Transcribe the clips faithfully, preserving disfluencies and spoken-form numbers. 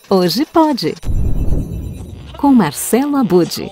Hoje Pode, com Marcelo Abud.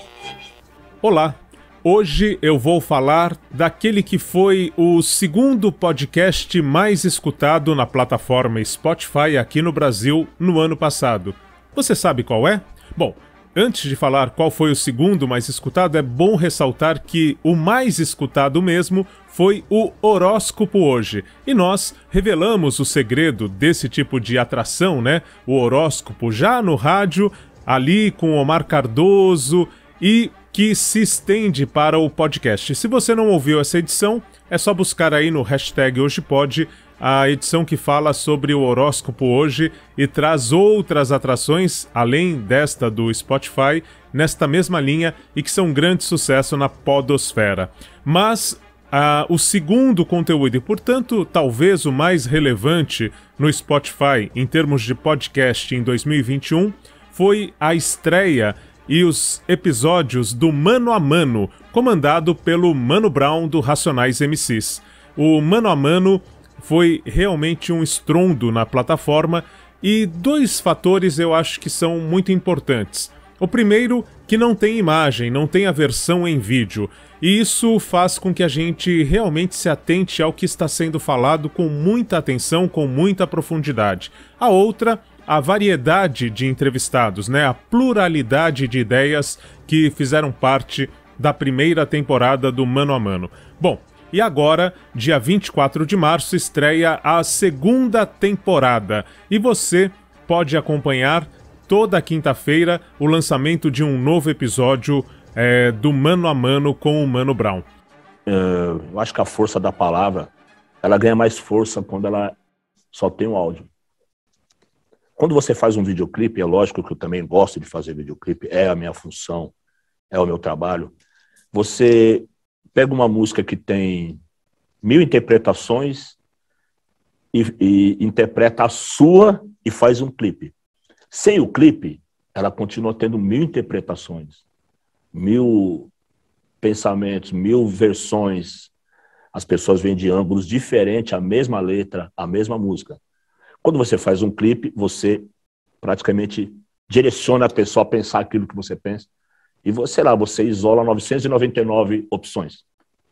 Olá, hoje eu vou falar daquele que foi o segundo podcast mais escutado na plataforma Spotify aqui no Brasil no ano passado. Você sabe qual é? Bom, antes de falar qual foi o segundo mais escutado, é bom ressaltar que o mais escutado mesmo foi o Horóscopo Hoje. E nós revelamos o segredo desse tipo de atração, né? O horóscopo já no rádio, ali com Omar Cardoso, e que se estende para o podcast. Se você não ouviu essa edição, é só buscar aí no hashtag Hoje Pode a edição que fala sobre o Horóscopo Hoje e traz outras atrações, além desta do Spotify, nesta mesma linha e que são um grande sucesso na podosfera. Mas ah, o segundo conteúdo, e portanto talvez o mais relevante no Spotify em termos de podcast em dois mil e vinte e um, foi a estreia e os episódios do Mano a Mano, comandado pelo Mano Brown do Racionais M Cs. O Mano a Mano foi realmente um estrondo na plataforma e dois fatores eu acho que são muito importantes. O primeiro, que não tem imagem, não tem a versão em vídeo, e isso faz com que a gente realmente se atente ao que está sendo falado com muita atenção, com muita profundidade. A outra, a variedade de entrevistados, né? A pluralidade de ideias que fizeram parte da primeira temporada do Mano a Mano. Bom, e agora, dia vinte e quatro de março, estreia a segunda temporada. E você pode acompanhar toda quinta-feira o lançamento de um novo episódio é, do Mano a Mano com o Mano Brown. Uh, eu acho que a força da palavra, ela ganha mais força quando ela só tem o áudio. Quando você faz um videoclipe, é lógico que eu também gosto de fazer videoclipe, é a minha função, é o meu trabalho. Você pega uma música que tem mil interpretações e, e interpreta a sua e faz um clipe. Sem o clipe, ela continua tendo mil interpretações, mil pensamentos, mil versões. As pessoas vêm de ângulos diferentes, a mesma letra, a mesma música. Quando você faz um clipe, você praticamente direciona a pessoa a pensar aquilo que você pensa. E você lá, você isola novecentas e noventa e nove opções.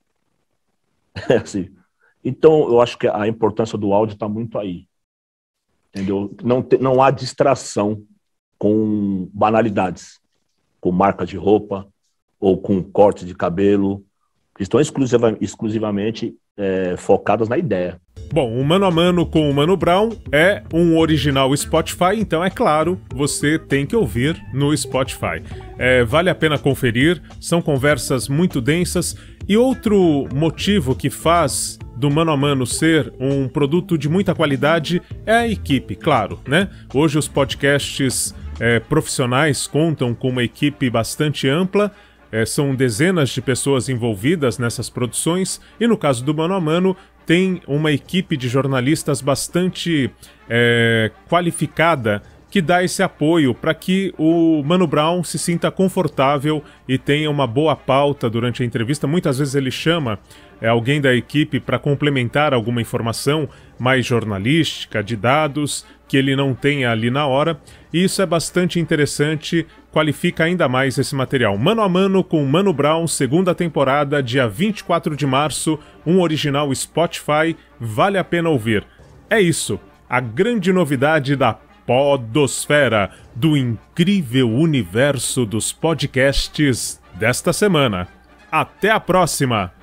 É assim. Então, eu acho que a importância do áudio está muito aí. Entendeu? Não, te, não há distração com banalidades, com marca de roupa ou com corte de cabelo, que estão exclusiva, exclusivamente é, focadas na ideia. Bom, o Mano a Mano com o Mano Brown é um original Spotify, então é claro, você tem que ouvir no Spotify. É, vale a pena conferir, são conversas muito densas. E outro motivo que faz do Mano a Mano ser um produto de muita qualidade é a equipe, claro, né? Hoje os podcasts é, profissionais contam com uma equipe bastante ampla. É, são dezenas de pessoas envolvidas nessas produções e no caso do Mano a Mano tem uma equipe de jornalistas bastante é, qualificada que dá esse apoio para que o Mano Brown se sinta confortável e tenha uma boa pauta durante a entrevista. Muitas vezes ele chama é, alguém da equipe para complementar alguma informação mais jornalística, de dados, que ele não tenha ali na hora. E isso é bastante interessante, qualifica ainda mais esse material. Mano a Mano com Mano Brown, segunda temporada, dia vinte e quatro de março, um original Spotify, vale a pena ouvir. É isso, a grande novidade da podosfera, do incrível universo dos podcasts desta semana. Até a próxima!